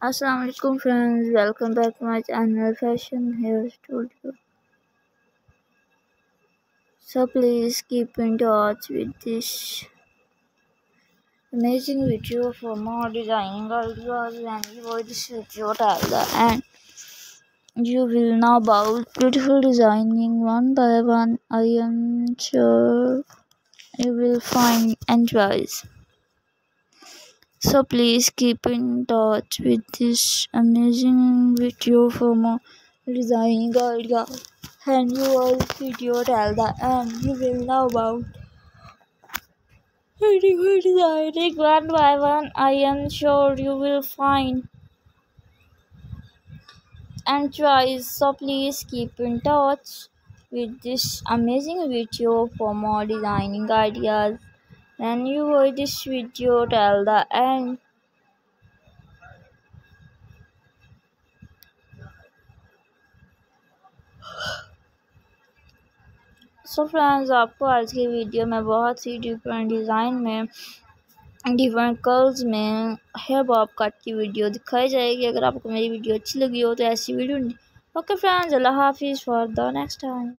Assalamualaikum friends, welcome back to my channel Fashion Hair Studio. So please keep in touch with this amazing video for more designing ideas. When you watch this video till the end, you will know about beautiful designing one by one. I am sure you will find enjoys. So please keep in touch with this amazing video for more designing ideas. And you watch video till the end, you will know about beautiful designing one by one. I am sure you will find enjoys. So please keep in touch with this amazing video for more designing ideas. And you watch this video till the end. So friends, आपको आज की video में बहुत सी different design में different curls में hair bob cut की video दिखाई जाएगी। अगर आपको मेरी वीडियो अच्छी लगी हो तो ऐसी वीडियो ओके फ्रेंड्स, अल्लाह हाफिज़ फॉर द नेक्स्ट टाइम।